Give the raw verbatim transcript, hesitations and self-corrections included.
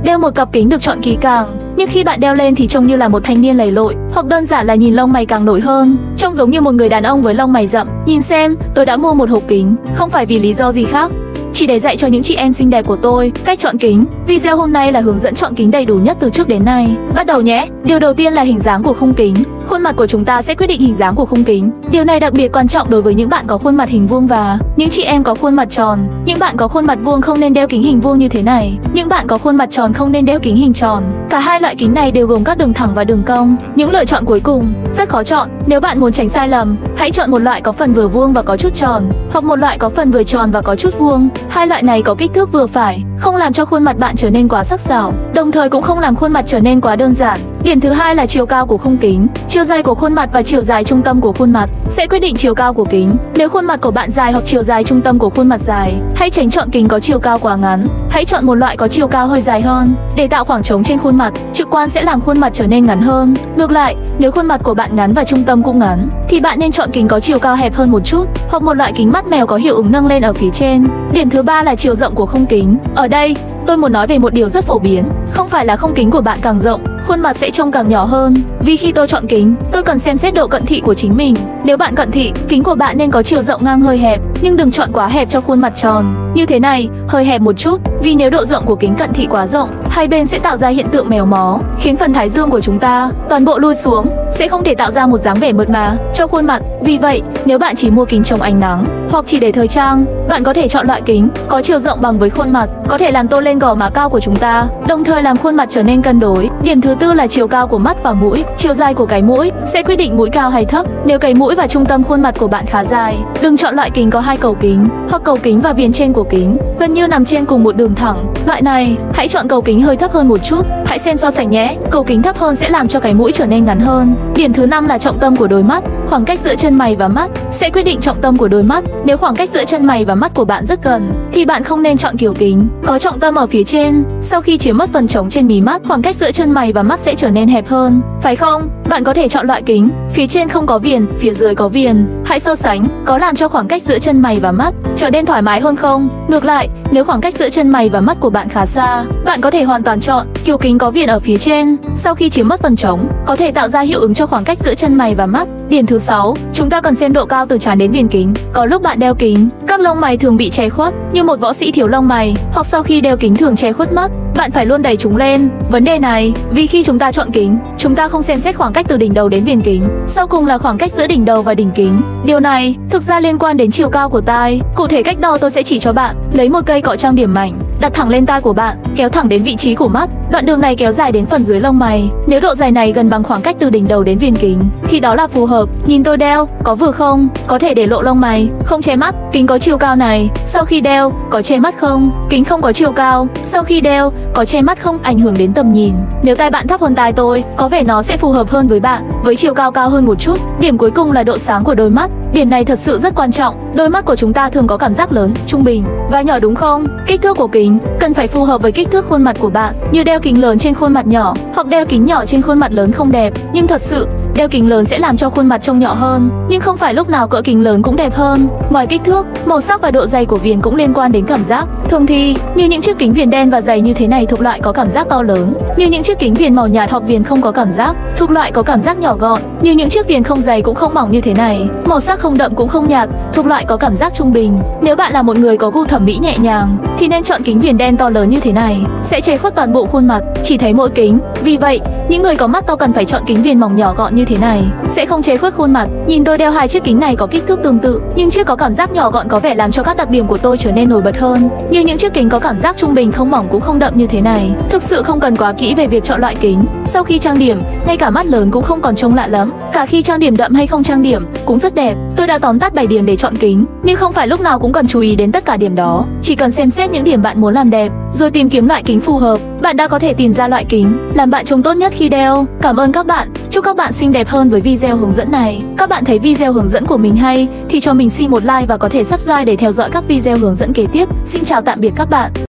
Đeo một cặp kính được chọn kỹ càng, nhưng khi bạn đeo lên thì trông như là một thanh niên lầy lội, hoặc đơn giản là nhìn lông mày càng nổi hơn, trông giống như một người đàn ông với lông mày rậm. Nhìn xem, tôi đã mua một hộp kính, không phải vì lý do gì khác, chỉ để dạy cho những chị em xinh đẹp của tôi cách chọn kính. Video hôm nay là hướng dẫn chọn kính đầy đủ nhất từ trước đến nay. Bắt đầu nhé. Điều đầu tiên là hình dáng của khung kính. Khuôn mặt của chúng ta sẽ quyết định hình dáng của khung kính. Điều này đặc biệt quan trọng đối với những bạn có khuôn mặt hình vuông và những chị em có khuôn mặt tròn. Những bạn có khuôn mặt vuông không nên đeo kính hình vuông như thế này. Những bạn có khuôn mặt tròn không nên đeo kính hình tròn. Cả hai loại kính này đều gồm các đường thẳng và đường cong. Những lựa chọn cuối cùng rất khó chọn. Nếu bạn muốn tránh sai lầm, hãy chọn một loại có phần vừa vuông và có chút tròn, hoặc một loại có phần vừa tròn và có chút vuông. Hai loại này có kích thước vừa phải, không làm cho khuôn mặt bạn trở nên quá sắc sảo, đồng thời cũng không làm khuôn mặt trở nên quá đơn giản. Điểm thứ hai là chiều cao của khung kính. Chiều dài của khuôn mặt và chiều dài trung tâm của khuôn mặt sẽ quyết định chiều cao của kính. Nếu khuôn mặt của bạn dài hoặc chiều dài trung tâm của khuôn mặt dài, hãy tránh chọn kính có chiều cao quá ngắn. Hãy chọn một loại có chiều cao hơi dài hơn để tạo khoảng trống trên khuôn mặt. Trực quan sẽ làm khuôn mặt trở nên ngắn hơn. Ngược lại, nếu khuôn mặt của bạn ngắn và trung tâm cũng ngắn, thì bạn nên chọn kính có chiều cao hẹp hơn một chút, hoặc một loại kính mắt mèo có hiệu ứng nâng lên ở phía trên. Điểm thứ ba là chiều rộng của khung kính. Ở đây, tôi muốn nói về một điều rất phổ biến, không phải là khung kính của bạn càng rộng, khuôn mặt sẽ trông càng nhỏ hơn. Vì khi tôi chọn kính, tôi cần xem xét độ cận thị của chính mình. Nếu bạn cận thị, kính của bạn nên có chiều rộng ngang hơi hẹp, nhưng đừng chọn quá hẹp cho khuôn mặt tròn. Như thế này, hơi hẹp một chút, vì nếu độ rộng của kính cận thị quá rộng, hai bên sẽ tạo ra hiện tượng méo mó, khiến phần thái dương của chúng ta toàn bộ lui xuống, sẽ không thể tạo ra một dáng vẻ mượt mà cho khuôn mặt. Vì vậy, nếu bạn chỉ mua kính chống ánh nắng hoặc chỉ để thời trang, bạn có thể chọn loại kính có chiều rộng bằng với khuôn mặt, có thể làm tôn lên gò má cao của chúng ta, đồng thời làm khuôn mặt trở nên cân đối. Điểm thứ tư là chiều cao của mắt và mũi. Chiều dài của cái mũi sẽ quyết định mũi cao hay thấp. Nếu cái mũi và trung tâm khuôn mặt của bạn khá dài, đừng chọn loại kính có hai cầu kính, hoặc cầu kính và viền trên của kính gần như nằm trên cùng một đường thẳng. Loại này, hãy chọn cầu kính hơi thấp hơn một chút. Hãy xem so sánh nhé. Cầu kính thấp hơn sẽ làm cho cái mũi trở nên ngắn hơn. Điểm thứ năm là trọng tâm của đôi mắt. Khoảng cách giữa chân mày và mắt sẽ quyết định trọng tâm của đôi mắt. Nếu khoảng cách giữa chân mày và mắt của bạn rất gần, thì bạn không nên chọn kiểu kính có trọng tâm ở phía trên. Sau khi chiếm mất phần trống trên mí mắt, khoảng cách giữa chân mày và mắt sẽ trở nên hẹp hơn, phải không? Bạn có thể chọn loại kính phía trên không có viền, phía dưới có viền. Hãy so sánh, có làm cho khoảng cách giữa chân mày và mắt trở nên thoải mái hơn không? Ngược lại, nếu khoảng cách giữa chân mày và mắt của bạn khá xa, bạn có thể hoàn toàn chọn kiểu kính có viền ở phía trên. Sau khi chiếm mất phần trống, có thể tạo ra hiệu ứng cho khoảng cách giữa chân mày và mắt. Điểm thứ sáu, chúng ta cần xem độ cao từ trán đến viền kính. Có lúc bạn đeo kính, các lông mày thường bị che khuất, như một võ sĩ thiếu lông mày, hoặc sau khi đeo kính thường che khuất mắt, bạn phải luôn đẩy chúng lên. Vấn đề này, vì khi chúng ta chọn kính, chúng ta không xem xét khoảng cách từ đỉnh đầu đến viền kính, sau cùng là khoảng cách giữa đỉnh đầu và đỉnh kính. Điều này thực ra liên quan đến chiều cao của tai. Cụ thể cách đo tôi sẽ chỉ cho bạn. Lấy một cây cọ trang điểm mảnh, đặt thẳng lên tai của bạn, kéo thẳng đến vị trí của mắt. Đoạn đường này kéo dài đến phần dưới lông mày. Nếu độ dài này gần bằng khoảng cách từ đỉnh đầu đến viền kính, thì đó là phù hợp. Nhìn tôi đeo, có vừa không? Có thể để lộ lông mày, không che mắt. Kính có chiều cao này, sau khi đeo, có che mắt không? Kính không có chiều cao, sau khi đeo, có che mắt không? Ảnh hưởng đến tầm nhìn. Nếu tai bạn thấp hơn tai tôi, có vẻ nó sẽ phù hợp hơn với bạn, với chiều cao cao hơn một chút. Điểm cuối cùng là độ sáng của đôi mắt. Điểm này thật sự rất quan trọng. Đôi mắt của chúng ta thường có cảm giác lớn, trung bình và nhỏ, đúng không? Kích thước của kính cần phải phù hợp với kích thước khuôn mặt của bạn. Như đeo kính lớn trên khuôn mặt nhỏ, hoặc đeo kính nhỏ trên khuôn mặt lớn không đẹp. Nhưng thật sự, đeo kính lớn sẽ làm cho khuôn mặt trông nhỏ hơn, nhưng không phải lúc nào cỡ kính lớn cũng đẹp hơn. Ngoài kích thước, màu sắc và độ dày của viền cũng liên quan đến cảm giác. Thường thì, như những chiếc kính viền đen và dày như thế này thuộc loại có cảm giác to lớn, như những chiếc kính viền màu nhạt hoặc viền không có cảm giác, thuộc loại có cảm giác nhỏ gọn, như những chiếc viền không dày cũng không mỏng như thế này, màu sắc không đậm cũng không nhạt, thuộc loại có cảm giác trung bình. Nếu bạn là một người có gu thẩm mỹ nhẹ nhàng, thì nên chọn kính viền đen to lớn như thế này, sẽ che khuất toàn bộ khuôn mặt, chỉ thấy mỗi kính. Vì vậy, những người có mắt to cần phải chọn kính viền mỏng nhỏ gọn như thế này, sẽ không che khuất khuôn mặt. Nhìn tôi đeo hai chiếc kính này có kích thước tương tự, nhưng chiếc có cảm giác nhỏ gọn có vẻ làm cho các đặc điểm của tôi trở nên nổi bật hơn. Như những chiếc kính có cảm giác trung bình, không mỏng cũng không đậm như thế này. Thực sự không cần quá kỹ về việc chọn loại kính. Sau khi trang điểm, ngay cả mắt lớn cũng không còn trông lạ lắm. Cả khi trang điểm đậm hay không trang điểm cũng rất đẹp. Tôi đã tóm tắt bảy điểm để chọn kính, nhưng không phải lúc nào cũng cần chú ý đến tất cả điểm đó. Chỉ cần xem xét những điểm bạn muốn làm đẹp, rồi tìm kiếm loại kính phù hợp, bạn đã có thể tìm ra loại kính làm bạn trông tốt nhất khi đeo. Cảm ơn các bạn. Chúc các bạn xinh đẹp hơn với video hướng dẫn này. Các bạn thấy video hướng dẫn của mình hay thì cho mình xin một like và có thể subscribe để theo dõi các video hướng dẫn kế tiếp. Xin chào tạm biệt các bạn.